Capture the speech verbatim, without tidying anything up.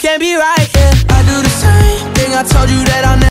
can't be right, yeah. I do the same thing, I told you that I'll never